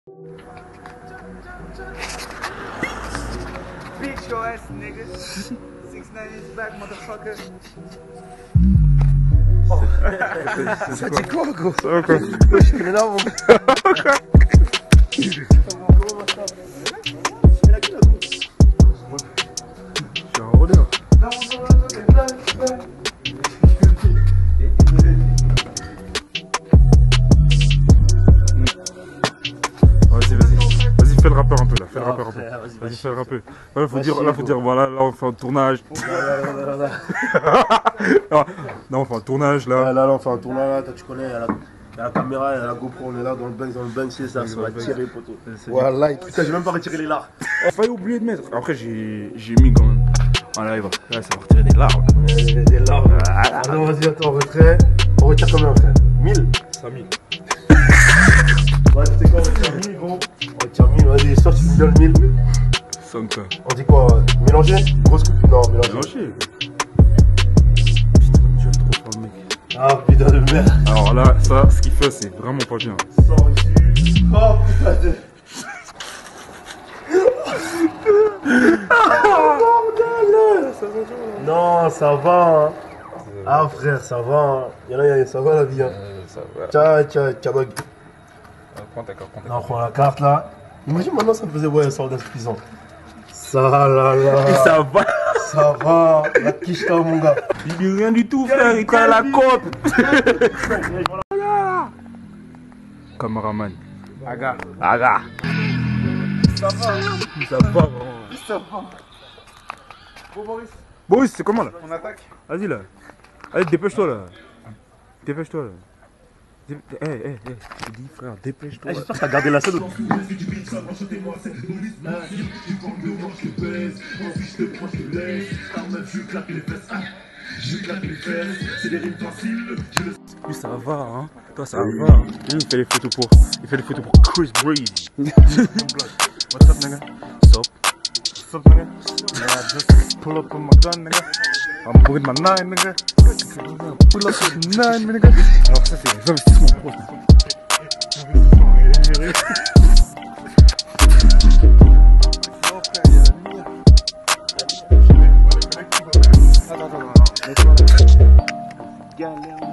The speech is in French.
Bitch your ass, nigga. 6ix9ine is back, motherfucker. Ça dit quoi, gros? Ça va quoi? Je connais là, mon gars. Je suis un rôdeur. Vas-y, fais le rappeur un peu là, fais le rappeur un peu. Vas-y, fais le rappeur. Là, faut dire, voilà, là on fait un tournage. Non, on fait un tournage là. Là, on fait un tournage, là, tu connais, il y a la caméra, il y a la GoPro, on est là dans le bank, c'est ça, on va tirer, poteau. Voilà, putain, j'ai même pas retiré les larmes. Failli oublier de mettre. Après, j'ai mis quand même. Ah là, là, ça va retirer des larmes. Des larmes. Alors, vas-y, attends, retrait. On retire combien, frère? 1000? 5000. Ouais, tu sais quoi, on retire 1000, gros. On retire 1000, vas-y, soit tu me donnes 1000. 5K. On dit quoi? Mélanger? Grosse coupe? Non, mélanger. Mélanger. Putain, tu vas trop faire le mec. Ah, putain de merde. Alors là, ça, ce qu'il fait, c'est vraiment pas bien. Sorti. Oh, putain de... Non, ça va. Hein. Ah, frère, ça va. Hein. Ça va la vie. Hein. Ça va. Tiens, bug. Prends ta carte, Non, prends la carte là. Imagine maintenant, ça me faisait ouais, ça insuffisant. Ça là. Et ça va. Ça va. La quiche toi, mon gars. Il dit rien du tout, frère, il t'a la côte. Cameraman. Aga. Ça va. Bon, Boris, Boris, c'est comment là? on attaque. Vas-y là. Allez, dépêche-toi là. Dépêche-toi là. Je te dis frère, dépêche-toi. J'espère que t'as gardé la scène. Lui ça va hein. Toi ça va hein. Lui il fait les photos pour Chris Breezy. What's up, nigga? Stop. What's up, nigga? Yeah, just pull up on my gun, nigga. I'm with my 9, nigga. Pull up with 9, nigga. Alors ça c'est les investissements pro. Galère.